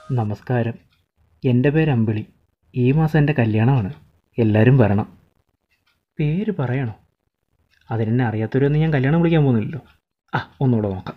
നമസ്കാരം. എൻ്റെ പേര് അമ്പിളി. ഈ മാസം എൻ്റെ കല്യാണമാണ്. എല്ലാവരും വരണം. പേര് പറയണോ? അതിനെന്നെ അറിയാത്തവരൊന്നും ഞാൻ കല്യാണം വിളിക്കാൻ പോകുന്നില്ലല്ലോ. ഒന്നുകൂടെ നോക്കാം.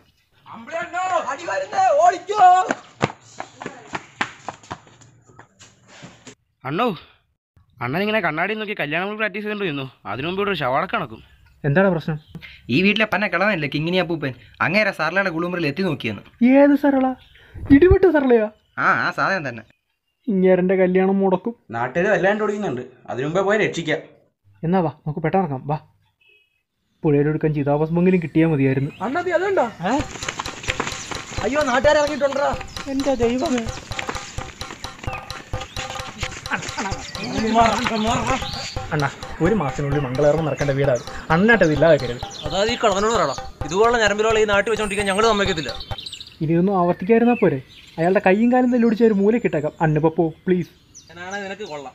അണ്ണോ, അണ്ണനിങ്ങനെ കണ്ണാടി നോക്കി കല്യാണം പ്രാക്ടീസ് ചെയ്തുകൊണ്ടിരുന്നു. അതിനു മുമ്പ് ഇവിടെ ഷവാടക്ക് നടക്കും. എന്താണ് പ്രശ്നം? ഈ വീട്ടിലെ പന്ന കിളവനല്ലേ കിങ്ങിനി അപ്പൂപ്പൻ, അങ്ങേരെ സർലയുടെ കുളിമുറിൽ എത്തി നോക്കിയെന്ന്. ഏത് സരള? ഇടിവിട്ട് സരളയാ? ആ സാധനം തന്നെ. ഇങ്ങേരൻ്റെ കല്യാണം മുടക്കും. നാട്ടുകാർ വല്ലാണ്ട് ഓടിക്കുന്നുണ്ട്. അതിനു മുമ്പേ പോയി രക്ഷിക്കാം. എന്നാ വാ, നമുക്ക് പെട്ടെന്നിറങ്ങാം. വാ. പുഴയിലെടുക്കാൻ ചിതാഭസ്മെങ്കിലും കിട്ടിയാൽ മതിയായിരുന്നു. അണ്ണാ അതുണ്ടോ? അയ്യോ, നാട്ടുകാർ ഇറങ്ങിയിട്ടുണ്ടോ? എൻ്റെ ദൈവമേ. അണ്ണാ, ഒരു മാസത്തിനുള്ളിൽ മംഗളകർമ്മം നടക്കേണ്ട വീടാണ്. അണ്ണാട്ടത് ഇല്ലാതാക്കരുത്. അതായത് ഈ കളവനോട് പറയണം, ഇതുപോലുള്ള ഞരമ്പിലുള്ള ഈ നാട്ടിൽ വെച്ചോണ്ടിരിക്കാൻ ഞങ്ങൾ സമ്മതിക്കത്തില്ല. ഇനിയൊന്നും ആവർത്തിക്കാതിരുന്നാൽ പോരെ? അയാളുടെ കയ്യും കാലും തല്ലുപിടിച്ച ഒരു മൂലയ്ക്ക് ഇട്ടേക്കാം. അന്നപ്പോ പ്ലീസ്. ഞാനാണ് നിനക്ക് കൊള്ളാം.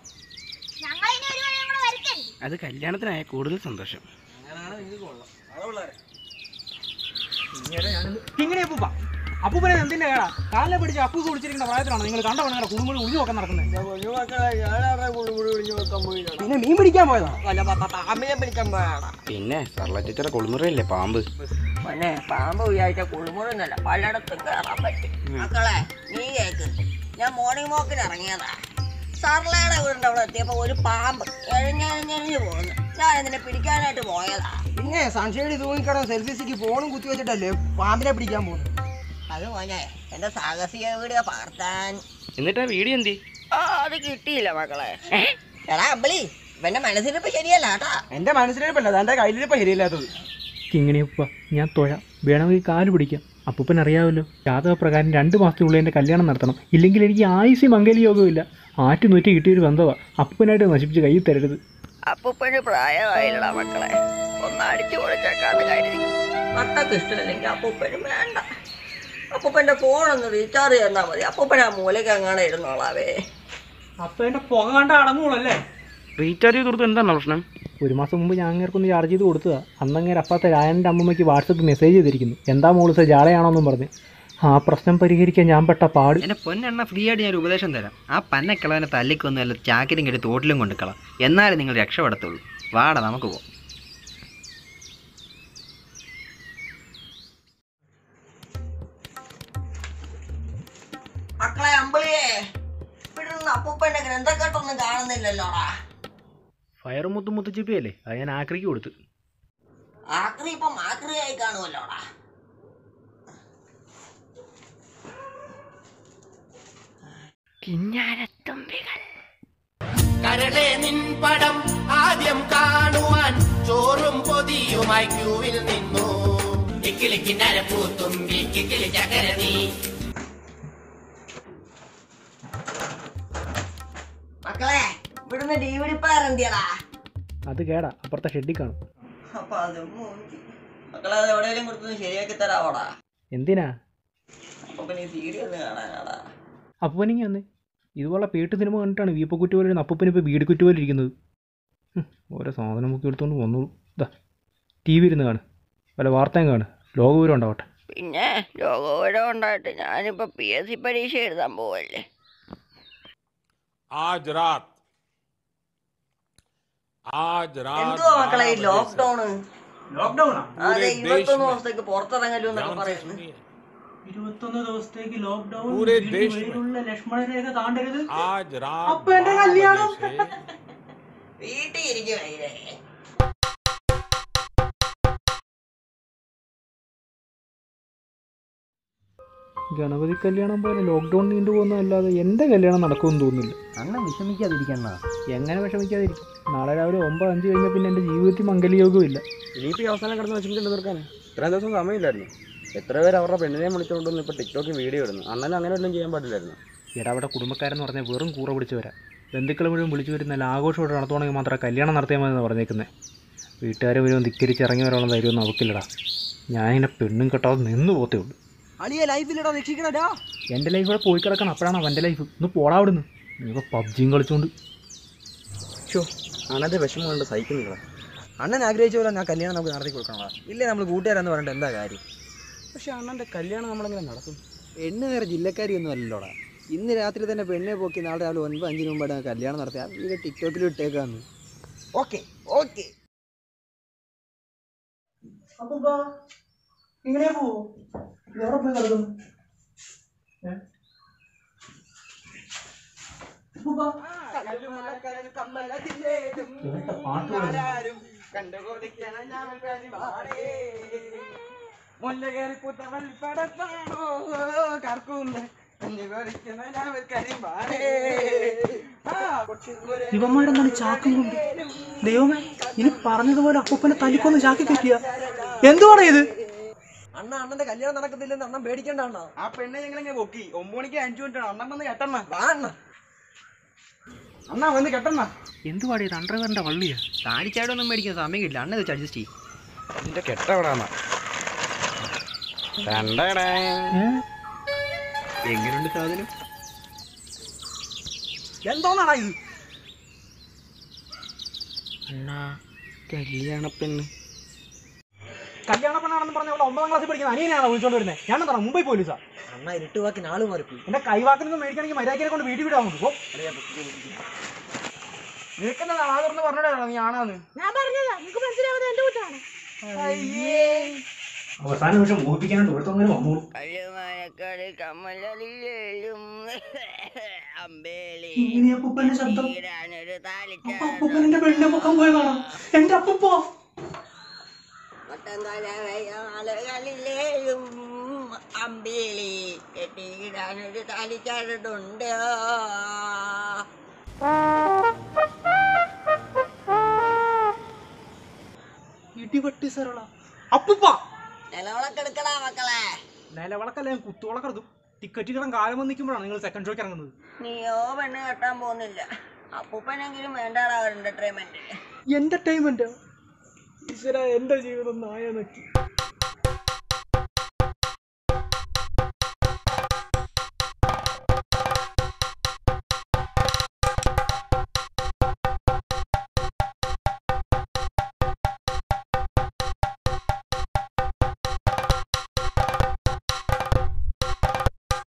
അത് കല്യാണത്തിനായ കൂടുതൽ സന്തോഷം. അപ്പൂപ്പനെ എന്തിന്റെ കേടാ? കാലിനെ പിടിച്ച് അപ്പൂസ് കുളിച്ചിരിക്കുന്ന പ്രായത്തിലാണ് നിങ്ങൾ കണ്ട പെണ്ണുങ്ങളുടെ കുടുംബം ഒളിഞ്ഞു നോക്കാൻ നടക്കുന്നത്. പിന്നെ മീൻ പിടിക്കാൻ പോയതാ? പിന്നെ സർല ചേച്ചിയുടെ കുളിമുറിയല്ലേ പാമ്പ്. പാമ്പ് വിചാരിച്ച കുളിമുറിന്നല്ല, പലയിടത്തും കയറാൻ പറ്റും. മക്കളെ നീ കേക്ക്, ഞാൻ മോർണിംഗ് വാക്കിന് ഇറങ്ങിയതാ. സർലയുടെ വീടിന്റെ അവിടെ എത്തിയപ്പോ ഒരു പാമ്പ് എഴഞ്ഞെഴഞ്ഞെഴിഞ്ഞു പോകുന്നു. ഞാൻ ഇതിനെ പിടിക്കാനായിട്ട് പോയതാ. പിന്നെ സൺഷൈഡ് തൂങ്ങിക്കട സെൽഫിസിക്ക് ഫോണും കുത്തി വെച്ചിട്ടല്ലേ പാമ്പിനെ പിടിക്കാൻ പോകുന്നു. അത് മോനെ എന്റെ സാഹസിക വീഡിയോ പകർത്താൻ. എന്നിട്ടാ വീഡിയോ എന്തി? അത് കിട്ടിയില്ല മക്കളെ. എടാ അമ്പിളി, ഇവന്റെ മനസ്സിലിപ്പോ ശരിയല്ല കേട്ടാ. എന്റെ മനസ്സിലിപ്പല്ല, അതെന്റെ കയ്യിലിപ്പോ ശരിയല്ലാത്തത്. കിങ്ങിണിയപ്പ, ഞാൻ തൊഴാം. വേണമെങ്കിൽ കാല് പിടിക്കാം. അപ്പൂപ്പൻ അറിയാമല്ലോ, ജാതകപ്രകാരം 2 മാസത്തിനുള്ളിൽ എൻ്റെ കല്യാണം നടത്തണം. ഇല്ലെങ്കിൽ എനിക്ക് ആയുസ് മംഗലി യോഗമില്ല. ആറ്റുനൂറ്റി കിട്ടിയൊരു ബന്ധമാണ്. അപ്പൂപ്പനായിട്ട് നശിപ്പിച്ച് കയ്യിൽ തരരുത്. അപ്പൂപ്പന് പ്രായമായില്ലടാ മക്കളെ, ഒന്ന് അടിച്ചു പൊളിച്ചേക്കാന്ന് കരുതി. മക്കൾക്ക് ഇഷ്ടമില്ലെങ്കിൽ അപ്പൂപ്പനും വേണ്ട. അപ്പൂപ്പന്റെ ഫോണൊന്ന് റീചാർജ് ചെയ്താൽ മതി. അപ്പൂപ്പൻ ആ മൂലയ്ക്ക് അങ്ങനെ ഇരുന്നോളാവേ. അപ്പം എൻ്റെ പുക കണ്ട അടങ്ങുള്ളല്ലേ? റീചാർജ് ചെയ്ത് കൊടുത്ത് എന്താണ് പ്രശ്നം? 1 മാസം മുമ്പ് ഞാൻ അങ്ങേർക്കൊന്ന് ചാർജ് ചെയ്ത് കൊടുത്തതാണ്. അന്നങ്ങേരെ അപ്പാത്ത രായൻ്റെ അമ്മമ്മയ്ക്ക് വാട്സപ്പ് മെസ്സേജ് ചെയ്തിരിക്കുന്നു. എന്താ മോളിസ ജാളയാണോന്നും പറഞ്ഞ്. ആ പ്രശ്നം പരിഹരിക്കാൻ ഞാൻ പെട്ട പാട്. എന്റെ പൊന്നെണ്ണ, ഫ്രീ ആയിട്ട് ഞാൻ ഒരു ഉപദേശം തരാം. ആ പന്നക്കിളവനെ തല്ലിക്കൊന്നും അല്ല ചാക്കിലും കെട്ടി തോട്ടിലും കൊണ്ടുക്കളാം. എന്നാലും നിങ്ങൾ രക്ഷപ്പെടത്തുള്ളൂ. വാടാ, നമുക്ക് പോവാം. മക്കളെ അമ്പിളിയെ, ഇവിടുന്ന് അപ്പൂപ്പന്റെ ഗ്രന്ഥക്കെട്ടൊന്നും കാണുന്നില്ലല്ലോടാ. ഫയർ മുത്തുച്ചിപ്പിയല്ലേ, അത് ഞാൻ ആക്രിക്ക് കൊടുത്ത്. ആക്രി ഇപ്പം ആക്രിയായി കാണുമല്ലോടാ. കിഞ്ഞാരത്തുമ്പികൾ. കരളെ നിൻ പടം ആദ്യം കാണുവാൻ ചോറും പൊതിയുമായി ക്യൂവിൽ നിന്നു. കിക്കിളിക്കിന്നരപ്പൂത്തുമ്പി കിക്കിളി ചകര നീ. മക്കളെ, ഇവിടുന്ന് DVD പ്ലെയർ എന്തിയടാ? അത് കേടാ, അപ്പുറത്തെ ഷെഡിൽ കാണും. അപ്പൊ അത് മൂഞ്ചി. മക്കളെ, അത് എവിടെയെങ്കിലും കൊടുത്തൊന്ന് ശരിയാക്കി തരാവോടാ. എന്തിനാ? അപ്പൊ പിന്നെ CD ഒന്ന് കാണാനാടാ. അപ്പൂപ്പനിങ്ങി വന്നേ. ഇതുപോലെ പേട്ട് സിനിമ കണ്ടിട്ടാണ് വീപ്പക്കുറ്റി പോലെ അപ്പൂപ്പൻ ഇപ്പോൾ വീട് കുറ്റി പോലെ ഇരിക്കുന്നത്. ഓരോ സാധനം മുക്കി എടുത്തുകൊണ്ട് വന്നോളൂ. ഇതാ TV ഇരുന്ന് കാണും, വല്ല വാർത്തയും കാണും, ലോകവിവരം ഉണ്ടാവട്ടെ. പിന്നെ ലോകവിവരം ഉണ്ടായിട്ട് ഞാനിപ്പോ PSC പരീക്ഷ എഴുതാൻ പോവല്ലേ. എന്തുവാ മക്കളെ ഈ ലോക്ക്ഡൌൺ? അതെ, 21 ദിവസത്തേക്ക് പുറത്തിറങ്ങലൂ എന്നൊക്കെ പറയുന്നു. 21 ദിവസത്തേക്ക് ലോക്ക്ഡൌൺ. ലക്ഷ്മണരേഖ താണ്ടരുത്. അപ്പൊ എന്റെ കല്യാണം വീട്ടിൽ ഇരിക്കുവേ. ഗണപതി കല്യാണം പോലെ ലോക്ക്ഡൌൺ നീണ്ടു പോകുന്നതല്ലാതെ എൻ്റെ കല്യാണം നടക്കുമെന്ന് തോന്നുന്നില്ല. അണ്ണൻ വിഷമിക്കാതിരിക്കണ്ണ. എങ്ങനെ വിഷമിക്കാതിരിക്കും? നാളെ രാവിലെ 9:05 കഴിഞ്ഞാൽ പിന്നെ എൻ്റെ ജീവിതത്തിൽ മംഗലയോഗമില്ല. ഇനിയിപ്പോൾ അവസാനം കിടന്ന് വിഷമിച്ചിട്ട് തീർക്കാൻ ഇത്രയും ദിവസം സമയമില്ലായിരുന്നു. എത്ര പേര് അവരുടെ പെണ്ണിനെ വിളിച്ചുകൊണ്ടൊന്നും ഇപ്പോൾ ടിക്ടോക്കിൽ വീഡിയോ ഇടുന്നു. അണ്ണൻ അങ്ങനെ ഒന്നും ചെയ്യാൻ പാടില്ലായിരുന്നു. ഇവിടെ അവിടെ കുടുംബക്കാരെന്ന് പറഞ്ഞാൽ വെറും കൂറ പിടിച്ചവരാ. ബന്ധുക്കൾ മുഴുവൻ വിളിച്ചു വരുന്ന ആഘോഷമായിട്ട് നടത്തുവാണെങ്കിൽ മാത്രമേ കല്യാണം നടത്തിയാൽ മതി എന്ന് പറഞ്ഞേക്കുന്നത്. വീട്ടുകാരെ മുഴുവൻ ധിക്കരിച്ച് ഇറങ്ങി വരാനുള്ള ധൈര്യമൊന്നും അവക്കില്ലടാ. ഞാനിങ്ങനെ പെണ്ണും കെട്ടാതെ നിന്ന് പോകത്തേ ഉള്ളൂ. അളിയെ ലൈഫിലിടാ രക്ഷിക്കണടാ. എൻ്റെ ലൈഫ് ഇവിടെ പോയി കിടക്കണം. അപ്പോഴാണ് അവൻ്റെ ലൈഫ്. ഒന്ന് പോടാവിടുന്നു. ഇപ്പോൾ പബ്ജിയും കളിച്ചുകൊണ്ട്. അണ്ണൻ്റെ വിഷമം കൊണ്ട് സഹിക്കുന്നില്ല. അണ്ണൻ ആഗ്രഹിച്ച പോലെ ഞാൻ കല്യാണം നമുക്ക് നടത്തി കൊടുക്കണോ? ഇല്ലേ നമ്മൾ കൂട്ടുകാരെന്ന് പറഞ്ഞിട്ട് എന്താ കാര്യം? പക്ഷെ അണ്ണൻ്റെ കല്യാണം നമ്മളെങ്ങനെ നടക്കും? എണ്ണ നേരെ ജില്ലക്കാരിയൊന്നും അല്ലല്ലോടാ. ഇന്ന് രാത്രി തന്നെ പെണ്ണെ പോക്കി നാളെ രാവിലെ 9:05 മുമ്പാണ് കല്യാണം നടത്തി. ആ വീഡിയോ ടിക്ടോക്കിൽ ഇട്ടേക്കാന്ന്. Okay okay. ഇങ്ങനെ പോവോ? എവിടെ പോയി നടക്കുന്നു? ഇവന്മാരെന്താണ് ചാക്കും കൊണ്ട്? ദൈവമേ, ഇനി പറഞ്ഞതുപോലെ അപ്പൂപ്പനെ തല്ലിക്കൊന്ന് ചാക്കി കെട്ടിയ എന്തുവാണ് ഇത്? അണ്ണ അണ്ണന്റെ കല്യാണം നടക്കത്തില്ലെന്ന് അണ്ണൻ പേടിക്കണ്ട അണ്ണ. ആ പെണ്ണെ ഞങ്ങളിങ്ങനെ പൊക്കി 9 മണിക്ക് 5 മിനിറ്റാണ്. അണ്ണൻ വന്ന് കെട്ടണ്ണ. അണ്ണ വന്ന് കെട്ടണ്ണ. എന്തുവാടി ഇത്? അണ്ടർവെയറിന്റെ വള്ളിയാ? താടിച്ചാടൊന്നും മേടിക്കാൻ സമയം കിട്ടില്ല. അണ്ണ വെച്ച് അഡ്ജസ്റ്റ് ചെയ്യും. നിന്റെ കെട്ടെവിടാന്ന എങ്ങനെയുണ്ട് സാധനം? എന്തോന്നാടാ ഇത്? അണ്ണാ കല്യാണ പെണ്ണ്. കല്യാണ പെണ്ണാണെന്ന് പറഞ്ഞ 9ാം ക്ലാസ്സിൽ പഠിക്കുന്ന അനിയനെയാണോ വിളിച്ചോണ്ട് വരുന്നത്? ഞാൻ എന്താ മുംബൈ പോലീസാ? അണ്ണ ഇരുട്ടുവാക്കിന് ആള് മാറിപ്പോയി. എന്റെ കൈവാക്കിനൊന്നും മേടിക്കണമെങ്കിൽ മര്യാദയെ കൊണ്ട് വീട്ടിൽ വിടാൻ നോക്കും. നിനക്കെന്താ ആളെന്ന് പറഞ്ഞോടാ നീ ആണാന്ന്? ഞാൻ പറഞ്ഞതാ, നിങ്ങൾക്ക് മനസ്സിലാവുന്നത് എന്റെ കൂട്ടാണ്. അവസാന നിമിഷം മോഹിപ്പിക്കാനായിട്ട് ഒരുത്തങ്ങനെ വന്നു. ഇങ്ങനെ അപ്പൂപ്പന്റെ ശബ്ദം. അപ്പൂപ്പന്റെ പെണ്ണിനെ പൊക്കാൻ പോയ കാണാം. എന്റെ അപ്പൂപ്പ ആളുകളിലേയും അമ്പേലി കെട്ടിയിടാനൊരു താലിക്കാരുണ്ട്. ഇടിവട്ടി സരള അപ്പൂപ്പ. നിലവിളക്കെടുക്കടാ മക്കളെ. നിലവിളക്കല്ല, ഞാൻ കുത്തുവിളക്കെടുത്തു. ടിക്കറ്റ് കിടാൻ കാലം വന്ന് നിൽക്കുമ്പോഴാണ് നിങ്ങൾ സെക്കൻഡ് ഷോയ്ക്ക് ഇറങ്ങുന്നത്. നീയോ പെണ്ണ് കെട്ടാൻ പോകുന്നില്ല. അപ്പൂപ്പനെങ്കിലും വേണ്ടാടാ ഒരു എന്റർടൈൻമെന്റ്. എന്റർടൈൻമെന്റ്? ഈശ്വര, എന്റെ ജീവിതം നായ നോക്കി.